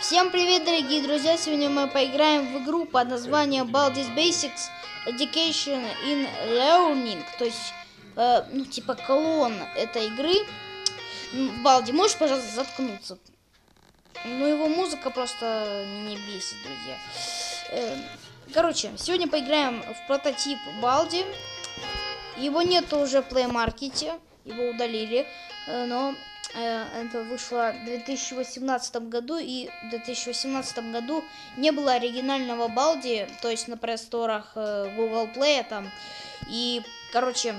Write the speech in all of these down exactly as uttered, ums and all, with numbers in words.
Всем привет, дорогие друзья! Сегодня мы поиграем в игру под названием Baldi's Basics Education in Learning. То есть, э, ну, типа клон этой игры. Балди, можешь, пожалуйста, заткнуться? Ну, его музыка просто не бесит, друзья. Э, короче, сегодня поиграем в прототип Балди. Его нету уже в Play Market, его удалили, но... Это вышло в две тысячи восемнадцатом году, и в две тысячи восемнадцатом году не было оригинального Балди, то есть на пресс-сторах Google Play там. И, короче,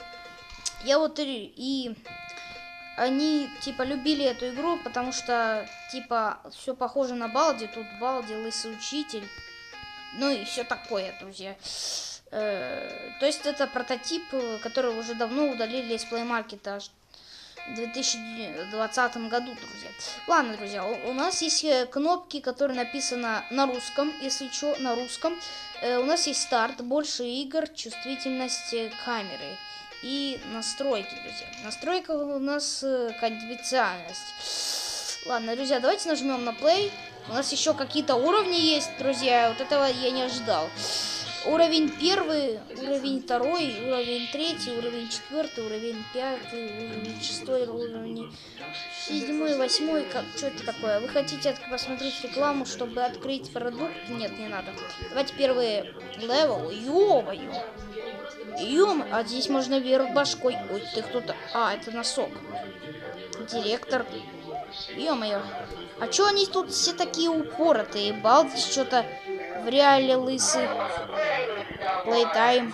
я вот и, и они типа любили эту игру, потому что типа все похоже на Балди, тут Балди, лысый учитель, ну и все такое, друзья. Э, то есть это прототип, который уже давно удалили из Play Market. В две тысячи двадцатом году, друзья. Ладно, друзья, у, у нас есть кнопки, которые написаны на русском, если что, на русском. Э, у нас есть старт, больше игр, чувствительность камеры и настройки, друзья. Настройка у нас э, конфиденциальность. Ладно, друзья, давайте нажмем на play. У нас еще какие-то уровни есть, друзья, вот этого я не ожидал. Уровень первый, уровень второй, уровень третий, уровень четвертый, уровень пятый, уровень шестой, уровень седьмой, восьмой. Как, что это такое? Вы хотите посмотреть рекламу, чтобы открыть продукт? Нет, не надо. Давайте первый левел. Ё-моё. Ё-моё. А здесь можно вверх башкой. Ой, ты кто-то. А, это носок. Директор. Ё-моё. А чё они тут все такие упоротые? Балди что-то в реале лысый. Playtime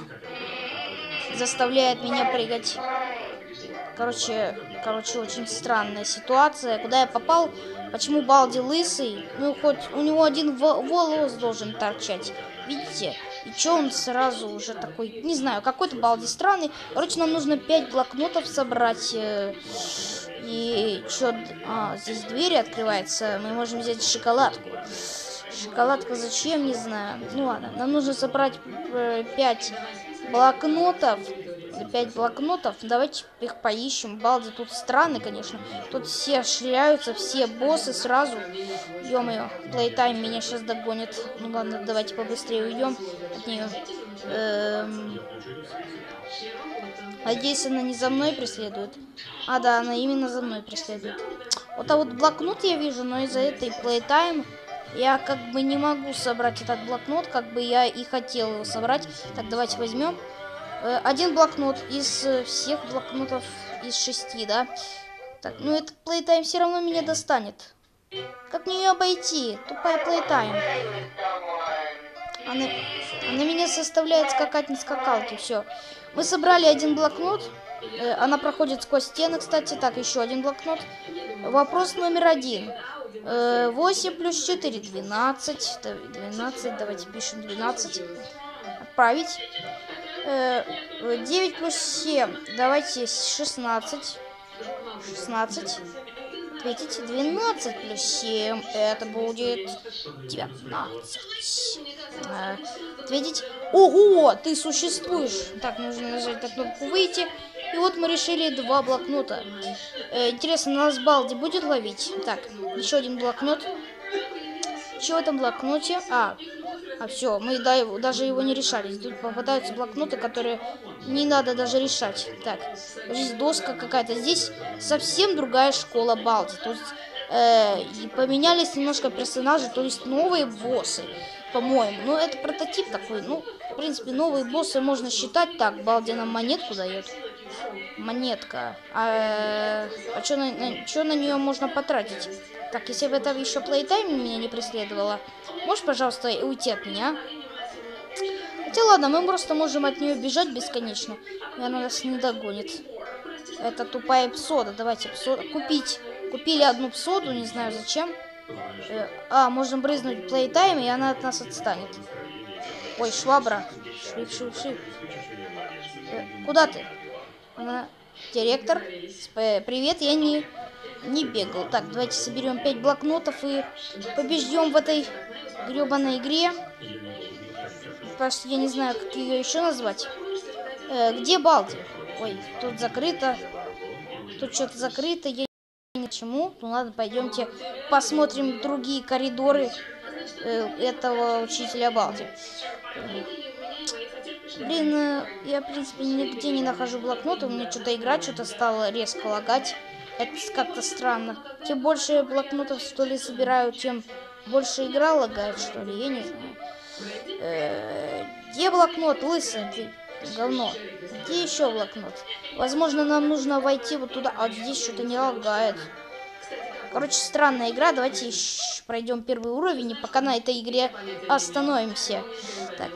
заставляет меня прыгать. Короче, короче, очень странная ситуация. Куда я попал? Почему Балди лысый? Ну, хоть у него один волос должен торчать. Видите? И чё он сразу уже такой, не знаю, какой-то Балди странный. Короче, нам нужно пять блокнотов собрать. И чё? А, здесь двери открываются. Мы можем взять шоколадку. Шоколадка зачем, не знаю. Ну ладно, нам нужно собрать пять блокнотов. пять блокнотов. Давайте их поищем. Балди тут странный, конечно. Тут все шляются, все боссы сразу. Ё-моё, Playtime меня сейчас догонит. Ну ладно, давайте побыстрее уйдем от нее. Эм... Надеюсь, она не за мной преследует. А, да, она именно за мной преследует. Вот, а вот блокнот я вижу, но из-за этой Playtime я как бы не могу собрать этот блокнот, как бы я и хотел его собрать. Так, давайте возьмем. Один блокнот из всех блокнотов из шести, да? Так, ну этот Playtime все равно меня достанет. Как мне ее обойти? Тупая Playtime. Она, она меня заставляет скакать на скакалке. Все. Мы собрали один блокнот. Она проходит сквозь стены, кстати. Так, еще один блокнот. Вопрос номер один. восемь плюс четыре, двенадцать. двенадцать, давайте пишем двенадцать. Отправить. девять плюс семь, давайте шестнадцать. шестнадцать. Ответить. двенадцать плюс семь, это будет девятнадцать. Ответить. Ого, ты существуешь. Так, нужно нажать на кнопку выйти. И вот мы решили два блокнота. Э, интересно, нас Балди будет ловить? Так, еще один блокнот. Еще в этом блокноте. А, а все, мы да, даже его не решали. Тут попадаются блокноты, которые не надо даже решать. Так, здесь доска какая-то. Здесь совсем другая школа Балди. То есть э, и поменялись немножко персонажи, то есть новые боссы, по-моему. Ну, это прототип такой. Ну, в принципе, новые боссы можно считать. Так, Балди нам монетку дает. Монетка. А, а что на, на, что на нее можно потратить? Так, если бы это еще Playtime меня не преследовало, можешь, пожалуйста, уйти от меня? Хотя ладно, мы просто можем от нее бежать бесконечно, и она нас не догонит. Это тупая псода. Давайте псода купить. Купили одну псоду, не знаю зачем. Э, а, можно брызнуть Playtime, и она от нас отстанет. Ой, швабра. Шип, шип, шип. Э, куда ты? Она... Директор. Привет, я не... Не бегал. Так, давайте соберем пять блокнотов и побеждем в этой гребаной игре. Потому что я не знаю, как ее еще назвать. Э, где Балди? Ой, тут закрыто. Тут что-то закрыто. Я... почему. Ну ладно, пойдемте посмотрим другие коридоры э, этого учителя Балди. Блин, э, я, в принципе, нигде не нахожу блокноты. У меня что-то игра что-то стала резко лагать. Это как-то странно. Чем больше я блокнотов, что ли, собираю, тем больше игра лагает, что ли. Я не знаю. Э, где блокнот, лысый ты? Говно. Где еще блокнот? Возможно, нам нужно войти вот туда. А вот здесь что-то не лагает. Короче, странная игра. Давайте пройдем первый уровень. И пока на этой игре остановимся. Так.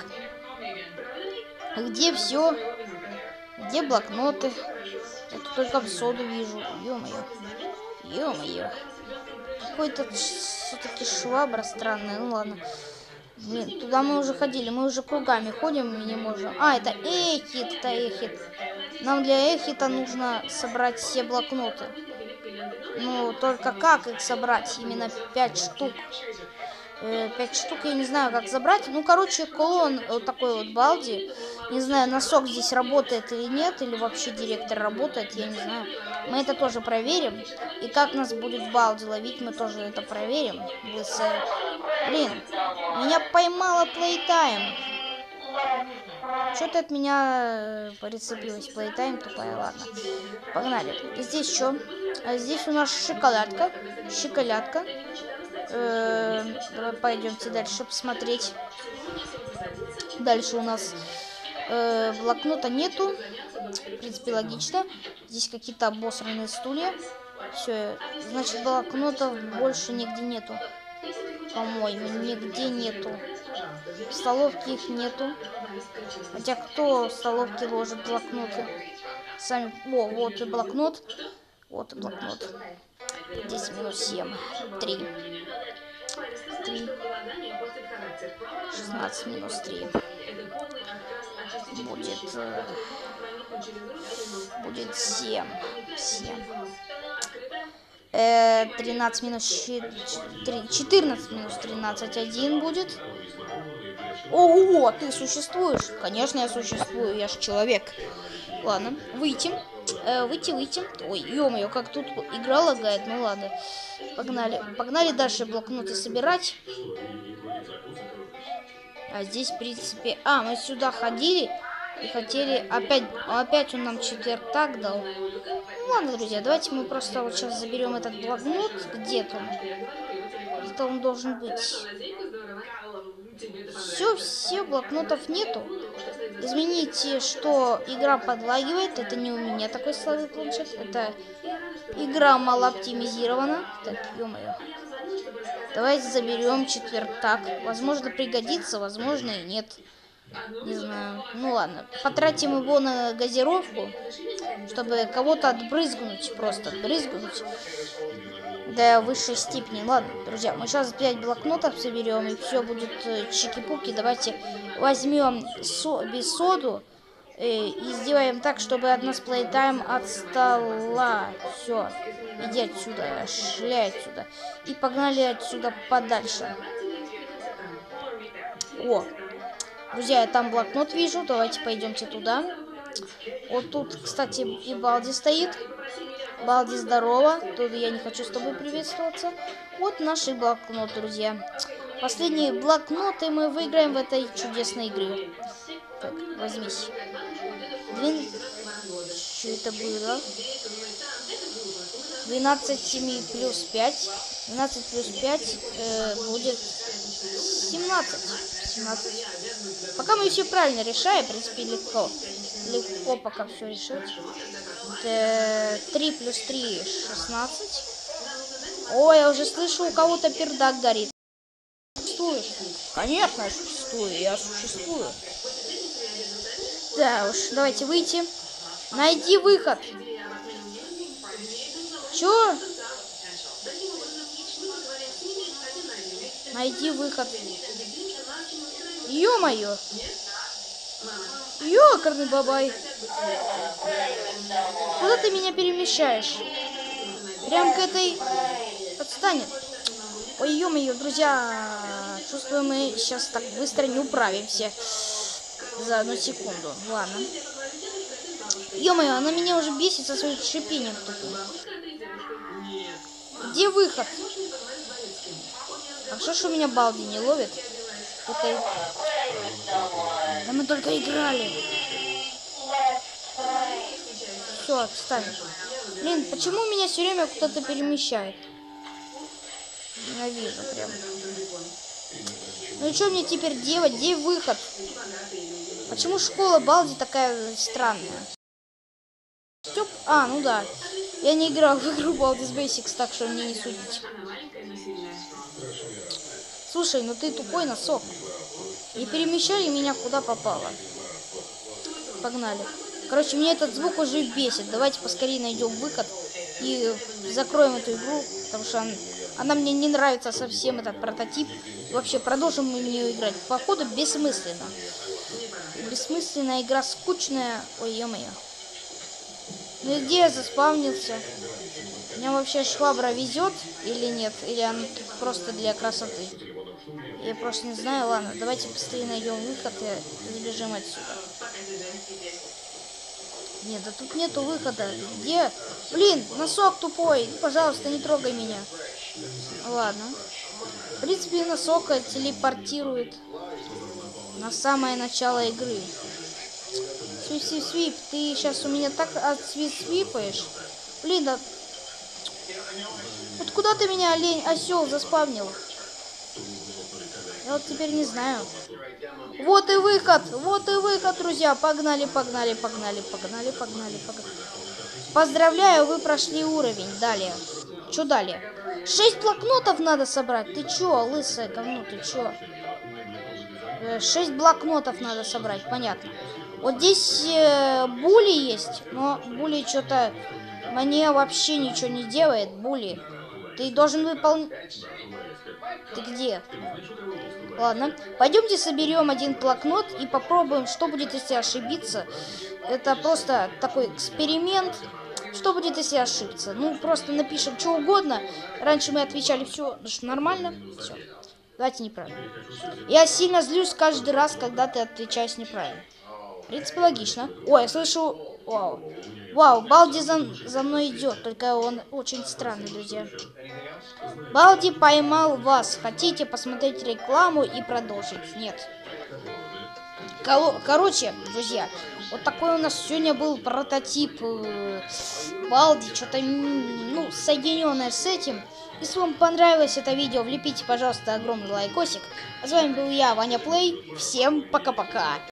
Где все? Где блокноты? Я тут только в соду вижу. Ё-моё. Ё-моё. Какой-то все-таки швабра странная. Ну ладно. Блин, туда мы уже ходили. Мы уже кругами ходим и не можем. А, это эхит. Это эхит. Нам для эхита нужно собрать все блокноты. Ну, только как их собрать? Именно пять штук. пять штук я не знаю, как забрать. Ну, короче, клон вот такой вот Балди. Не знаю, носок здесь работает или нет, или вообще директор работает, я не знаю. Мы это тоже проверим. И как нас будет Балди ловить, мы тоже это проверим. Лысая. Блин, меня поймала Playtime. Что-то от меня прицепилась Playtime, тупая, ладно. Погнали. Здесь что? А здесь у нас шоколадка. Шоколадка. Э-э, давай пойдемте дальше посмотреть. Дальше у нас э, блокнота нету. В принципе, логично. Здесь какие-то обосранные стулья. Все, значит, блокнотов больше нигде нету. По-моему, нигде нету. В столовке их нету. Хотя кто в столовке ложит блокноты? Сами... О, вот и блокнот. Вот и блокнот. Здесь минус семь. три. три. шестнадцать минус три. Будет... Э, будет семь. семь. Э, тринадцать минус четыре. четырнадцать минус тринадцать. один будет. Ого, ты существуешь? Конечно, я существую. Я же человек. Ладно, выйти. Э, выйти, выйти. Ой, ё-моё, как тут игра лагает. Ну ладно. Погнали. Погнали дальше блокноты собирать. А здесь, в принципе... А, мы сюда ходили и хотели... Опять, опять он нам четвертак дал. Ну ладно, друзья, давайте мы просто вот сейчас заберем этот блокнот. Где-то он. Где-то он должен быть. Все, все, блокнотов нету. Извините, что игра подлагивает. Это не у меня такой слабый планшет. Это игра мало оптимизирована. Так, ё-моё. Давайте заберем четвертак. Возможно, пригодится, возможно и нет. Не знаю. Ну ладно. Потратим его на газировку, чтобы кого-то отбрызгнуть. Просто отбрызгнуть до высшей степени. Ладно, друзья, мы сейчас пять блокнотов соберем, и все будет чики-пуки. Давайте возьмем со без соду э, и сделаем так, чтобы одна с Playtime отстала. Все, иди отсюда, шляй отсюда. И погнали отсюда подальше. О, друзья, я там блокнот вижу. Давайте пойдемте туда. Вот тут, кстати, и Балди стоит. Балди, здорово. Тут я не хочу с тобой приветствоваться. Вот наши блокноты, друзья. Последние блокноты мы выиграем в этой чудесной игре. Так, возьмись. Блин, что это было? двенадцать плюс пять. двенадцать плюс пять э, будет семнадцать. семнадцать. Пока мы все правильно решаем, в принципе, легко. Легко пока все решить. три плюс три шестнадцать. Ой, я уже слышу, у кого-то пердак горит. Существуешь? Конечно, я существую, я существую. Да уж, давайте выйти. Найди выход. Чё? Найди выход. Ё-моё. Ёкарный бабай. Куда ты меня перемещаешь? Прям к этой... Отстанет. Ой, ё-моё, друзья. Чувствую, мы сейчас так быстро не управимся. За одну секунду. Ладно. Ё-моё, она меня уже бесит со своим шипением тупым. Где выход? А что ж у меня Балди не ловит? Это... Да мы только играли. Все, отстань. Блин, почему меня все время кто-то перемещает? Ненавижу прям. Ну и что мне теперь делать? Где выход? Почему школа Балди такая странная? Стёп... А, ну да. Я не играл в игру Baldi's Basics, так что мне не судить. Слушай, ну ты тупой носок. Не перемещай меня куда попало. Погнали. Короче, мне этот звук уже бесит. Давайте поскорее найдем выход и закроем эту игру, потому что она, она мне не нравится совсем, этот прототип. Вообще, продолжим мы в нее играть. Походу, бессмысленно. Бессмысленная игра, скучная. Ой, ё-моё. Ну и где я заспавнился? Меня вообще швабра везет или нет? Или она просто для красоты? Я просто не знаю. Ладно, давайте быстрее найдем выход и забежим отсюда. Нет, да тут нету выхода. Где? Блин, носок тупой. Пожалуйста, не трогай меня. Ладно. В принципе, носок телепортирует на самое начало игры. Свип-свип-свип. Ты сейчас у меня так отсвип-свипаешь. Блин, да... Вот куда ты меня, олень, осел, заспавнил? Я вот теперь не знаю. Вот и выход, вот и выход, друзья. Погнали, погнали, погнали, погнали, погнали, погнали. Поздравляю, вы прошли уровень. Далее. Что далее? Шесть блокнотов надо собрать. Ты чё, лысая говно, ты чё? Шесть блокнотов надо собрать, понятно. Вот здесь э, Були есть, но Були что-то мне вообще ничего не делает. Були, ты должен выполнить... Ты где? Ладно, пойдемте соберем один блокнот и попробуем, что будет, если ошибиться. Это просто такой эксперимент. Что будет, если ошибиться? Ну, просто напишем что угодно. Раньше мы отвечали все, что нормально. Все. Давайте неправильно. Я сильно злюсь каждый раз, когда ты отвечаешь неправильно. В принципе, логично. Ой, я слышу... Вау. Вау, Балди за, за мной идет. Только он очень странный, друзья. Балди поймал вас. Хотите посмотреть рекламу и продолжить? Нет. Кор короче, друзья, вот такой у нас сегодня был прототип э, Балди. Что-то, ну, соединенное с этим. Если вам понравилось это видео, влепите, пожалуйста, огромный лайкосик. А с вами был я, Ваня Плей. Всем пока-пока.